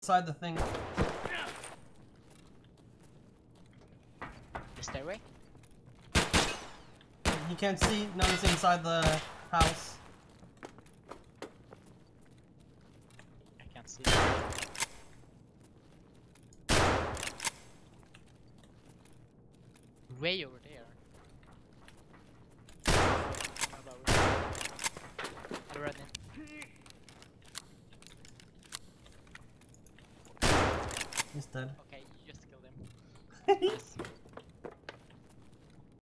inside the thing. The stairway? He can't see. No, he's inside the house. I can't see. Way over there. I'll run in. He's dead. Okay, you just killed him. Yes.